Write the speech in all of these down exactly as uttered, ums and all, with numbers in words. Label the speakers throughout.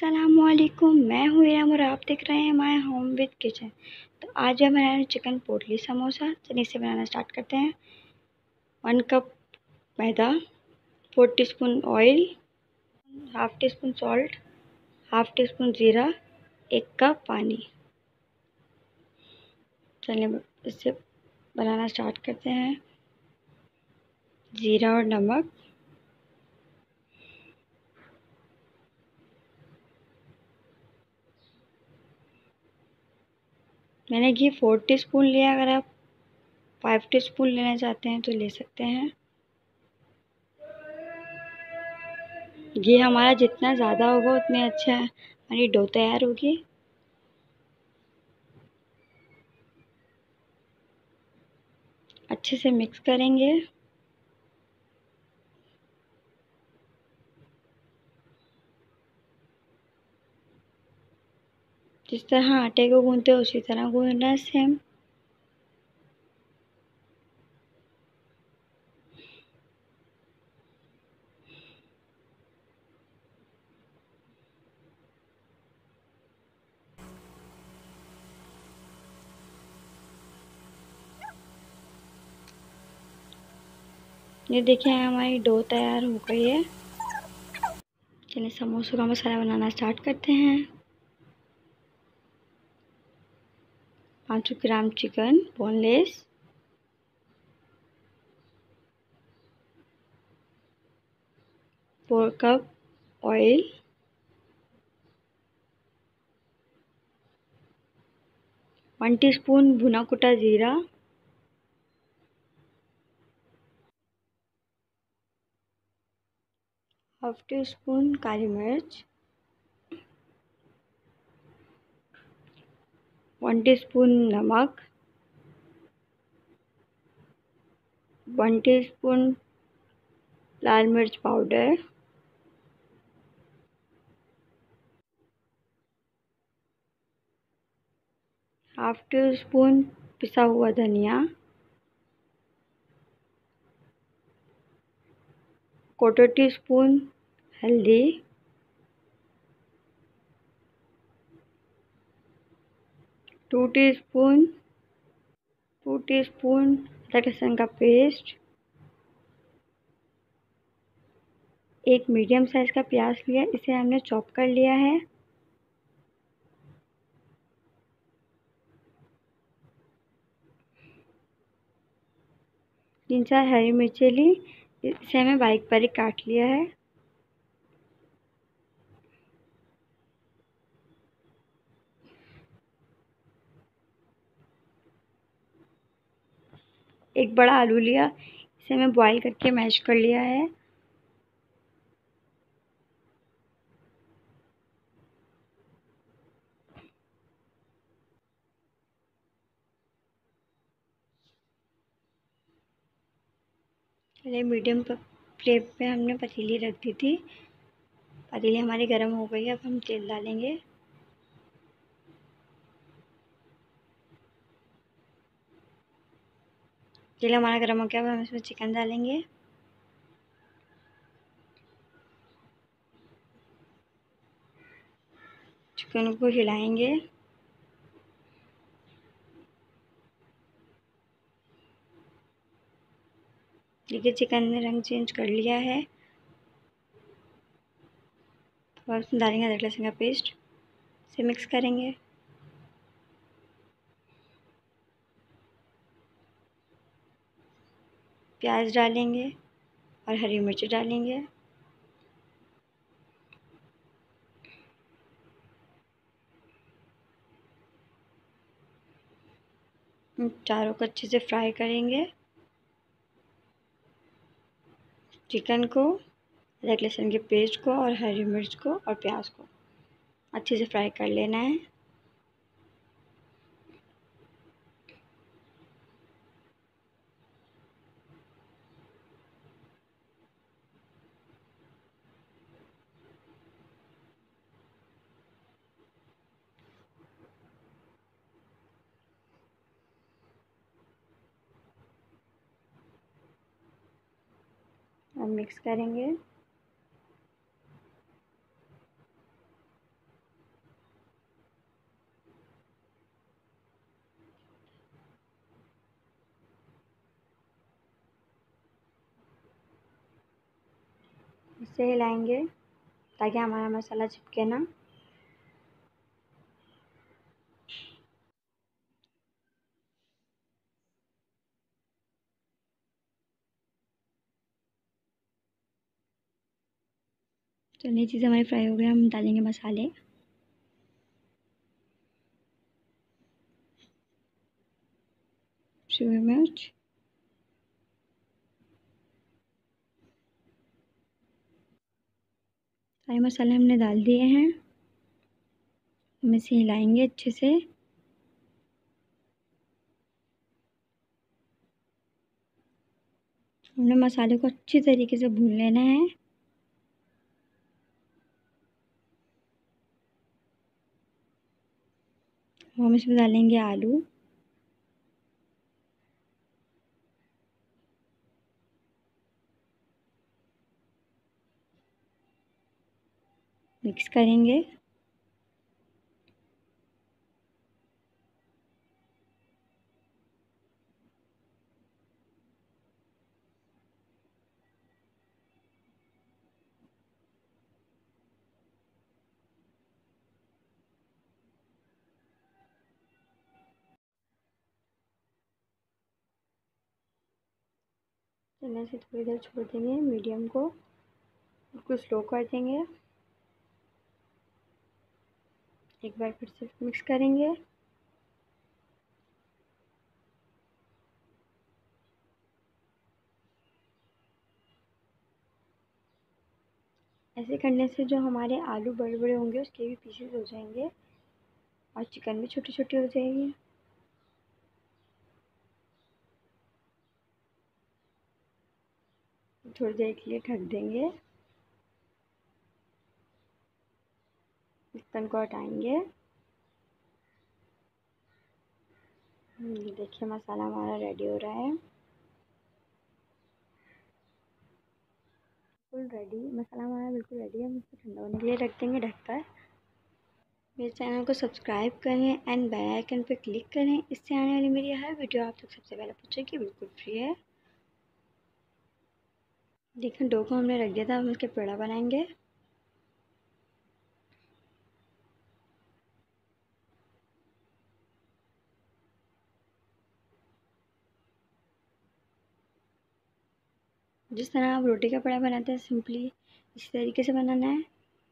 Speaker 1: अस्सलामुअलैकुम, मैं हूँ इरम और आप देख रहे हैं माय होम विद किचन। तो आज हम बना रहे हैं चिकन पोटली समोसा। चलिए इसे बनाना स्टार्ट करते हैं। वन कप मैदा, four teaspoon oil, half teaspoon salt, half teaspoon ज़ीरा, एक कप पानी। चलिए इसे बनाना स्टार्ट करते हैं। ज़ीरा और नमक, मैंने घी फोर टीस्पून लिया। अगर आप फाइव टीस्पून लेना चाहते हैं तो ले सकते हैं। घी हमारा जितना ज़्यादा होगा उतने अच्छा हमारी डो तैयार होगी। अच्छे से मिक्स करेंगे। जिस तरह आटे को गूंथते हैं उसी तरह गूंथना है सेम। ये देखिए हमारी डो तैयार हो गई है। चलिए समोसों का मसाला बनाना स्टार्ट करते हैं। पाँच सौ gram chicken boneless, four cup oil, one teaspoon भुना कुटा जीरा, हाफ टी स्पून काली मिर्च, वन टीस्पून नमक, वन टीस्पून लाल मिर्च पाउडर, हाफ टी स्पून पिसा हुआ धनिया, क्वार्टर टी स्पून हल्दी, टू टीस्पून टू टीस्पून अदरक लहसुन का पेस्ट, एक मीडियम साइज का प्याज लिया, इसे हमने चॉप कर लिया है। तीन चार हरी मिर्चें ली, इसे हमें बारीक बारीक काट लिया है। एक बड़ा आलू लिया, इसे हमें बॉईल करके मैश कर लिया है। चलिए मीडियम फ्लेम पे हमने पतीली रख दी थी। पतीली हमारी गर्म हो गई है। अब हम तेल डालेंगे। तेल हमारा गर्म हो गया। अब हम इसमें चिकन डालेंगे। चिकन को हिलाएंगे। देखिए चिकन ने रंग चेंज कर लिया है। और उसमें डालेंगे अदरक लहसुन का पेस्ट, इसे मिक्स करेंगे। प्याज डालेंगे और हरी मिर्च डालेंगे। चारों को अच्छे से फ्राई करेंगे। चिकन को, अदरक लहसुन के पेस्ट को और हरी मिर्च को और प्याज को अच्छे से फ्राई कर लेना है। और मिक्स करेंगे। इसे हिलाएंगे ताकि हमारा मसाला चिपके ना। तो नई चीज़ें हमारी फ्राई हो गई, हम डालेंगे मसाले। शिमला मिर्च, सारे मसाले हमने डाल दिए हैं। हम इसे हिलाएंगे अच्छे से। हमने मसाले को अच्छी तरीके से भून लेना है। हम इसमें डालेंगे आलू। मिक्स करेंगे। चने से थोड़ी देर छोड़ देंगे, मीडियम को बिल्कुल स्लो कर देंगे। एक बार फिर से मिक्स करेंगे। ऐसे करने से जो हमारे आलू बड़े बड़े होंगे उसके भी पीसेस हो जाएंगे और चिकन भी छोटी छोटी हो जाएगी। थोड़ी देर के लिए ढक देंगे। चिकन को हटाएंगे। ये देखिए मसाला हमारा रेडी हो रहा है। बिल्कुल रेडी, मसाला हमारा बिल्कुल रेडी है। हम इसको ठंडा होने के लिए रख देंगे ढककर। मेरे चैनल को सब्सक्राइब करें एंड बेल आइकन पर क्लिक करें। इससे आने वाली मेरी हर वीडियो आप तक सबसे पहले पहुंचेगी, बिल्कुल फ्री है। देखिए डो को हमने रख दिया था, हम इसके पेड़ा बनाएंगे। जिस तरह आप रोटी का पेड़ा बनाते हैं सिंपली इसी तरीके से बनाना है।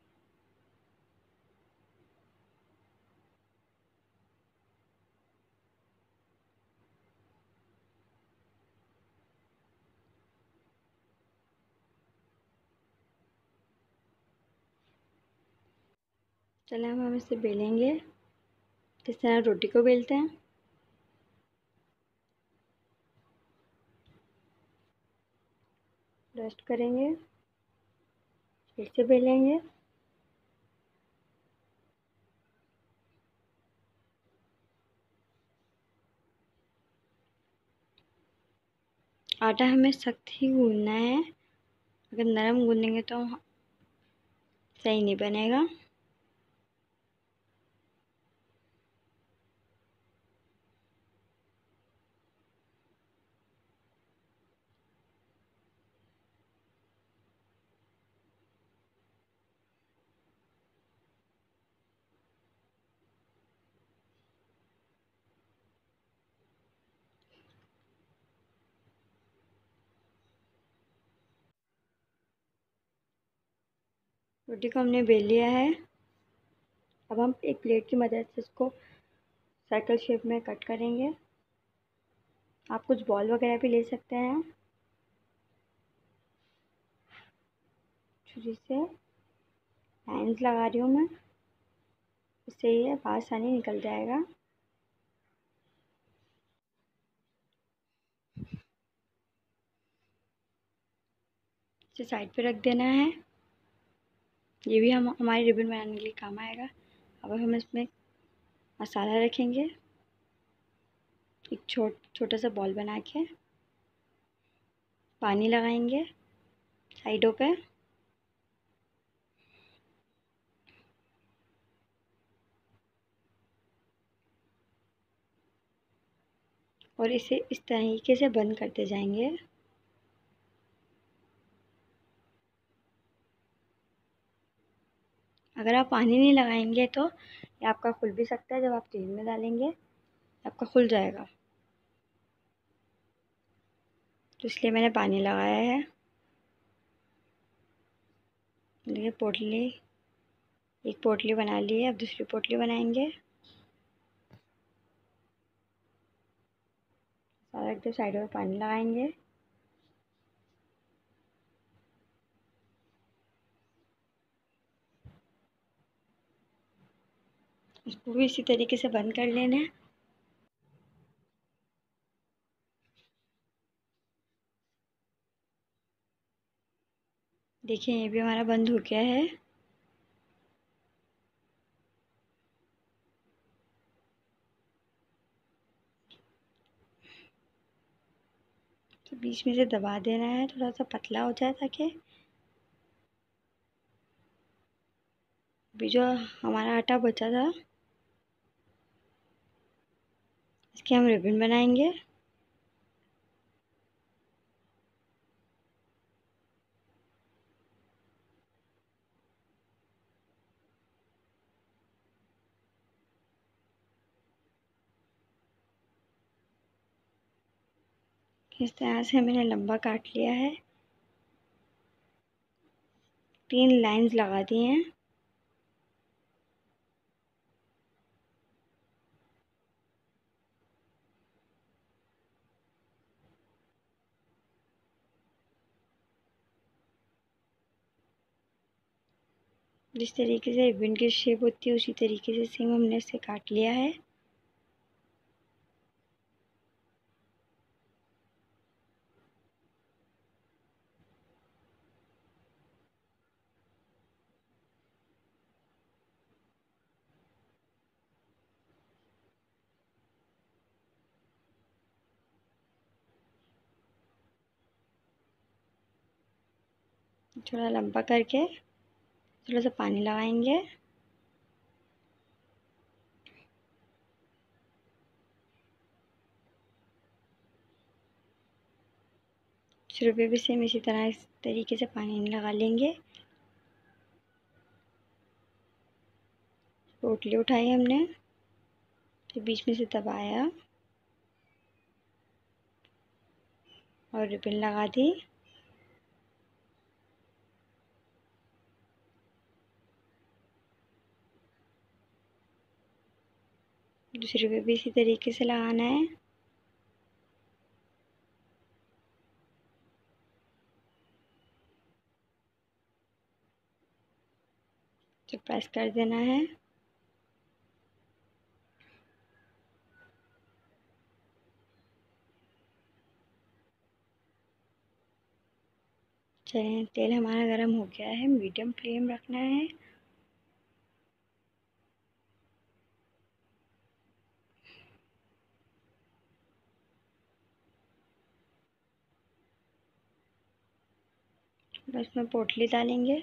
Speaker 1: चले हम हम इसे बेलेंगे जिस तरह रोटी को बेलते हैं। डस्ट करेंगे, फिर से बेलेंगे। आटा हमें सख्त ही गूंदना है, अगर नरम गूंदेंगे तो सही नहीं बनेगा। रोटी को हमने बेल लिया है। अब हम एक प्लेट की मदद से इसको सर्कल शेप में कट करेंगे। आप कुछ बॉल वगैरह भी ले सकते हैं। छुरी से लाइंस लगा रही हूँ मैं, इससे ये आसानी निकल जाएगा। इसे साइड पे रख देना है। ये भी हम हमारी रिबन बनाने के लिए काम आएगा। अब हम इसमें मसाला रखेंगे, एक छोट छोटा सा बॉल बना के पानी लगाएंगे साइडों पे। और इसे इस तरीके से बंद करते जाएंगे। अगर आप पानी नहीं लगाएंगे तो ये आपका खुल भी सकता है। जब आप तेल में डालेंगे आपका खुल जाएगा, तो इसलिए मैंने पानी लगाया है। देखिए पोटली, एक पोटली बना ली है, अब दूसरी पोटली बनाएंगे। सारा एकदम साइड में पानी लगाएंगे। इसको भी इसी तरीके से बंद कर लेना है। देखिए ये भी हमारा बंद हो गया है। तो बीच में से दबा देना है, थोड़ा सा पतला हो जाए, ताकि अभी जो हमारा आटा बचा था इसके हम रिबन बनाएंगे। इस तरह से मैंने लंबा काट लिया है, तीन लाइंस लगा दी हैं। जिस तरीके से रिबन की शेप होती है उसी तरीके से सेम हमने इसे काट लिया है। थोड़ा लंबा करके थोड़ा सा पानी लगाएंगे। सिर पे भी सेम इसी तरह इस तरीके से पानी लगा लेंगे। पोटली उठाई हमने, तो बीच में से दबाया और रिबन लगा दी। दूसरे पे भी इसी तरीके से लगाना है। तो प्रेस कर देना है। चलिए तेल हमारा गर्म हो गया है, मीडियम फ्लेम रखना है। बस में पोटली डालेंगे।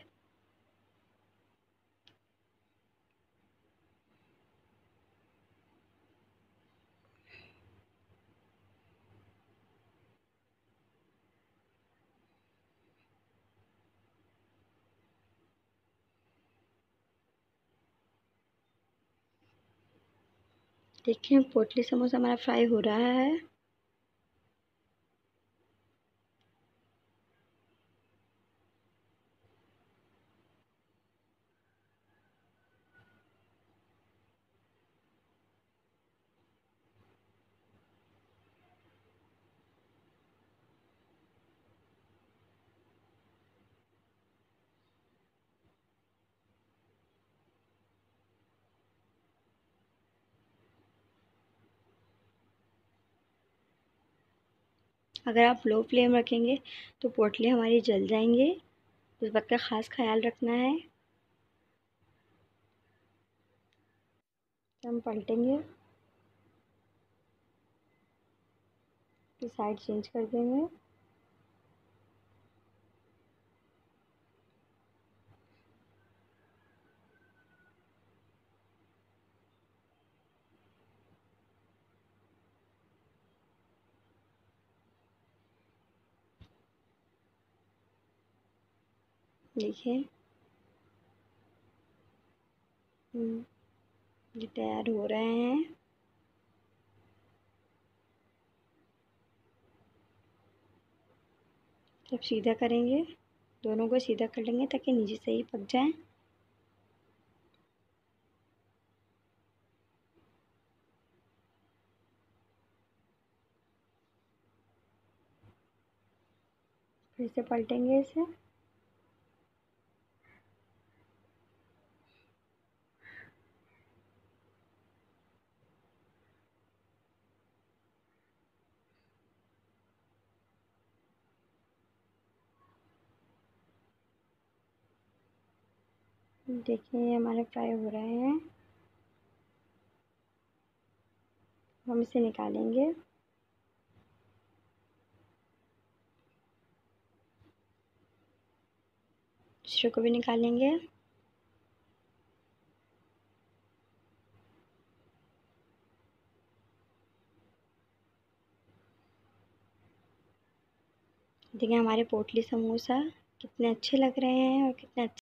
Speaker 1: देखिए पोटली समोसा हमारा फ्राई हो रहा है। अगर आप लो फ्लेम रखेंगे तो पोटली हमारी जल जाएंगे, उस बात का ख़ास ख्याल रखना है। हम पलटेंगे, फिर साइड चेंज कर देंगे। देखिए हम्म, ये तैयार हो रहे हैं। सब सीधा करेंगे, दोनों को सीधा कर लेंगे ताकि नीचे से ही पक जाए। फिर से पलटेंगे इसे। देखिए ये हमारे फ्राई हो रहे हैं, हम इसे निकालेंगे। दूसरे को भी निकालेंगे। देखिए हमारे पोटली समोसा कितने अच्छे लग रहे हैं और कितने अच्छे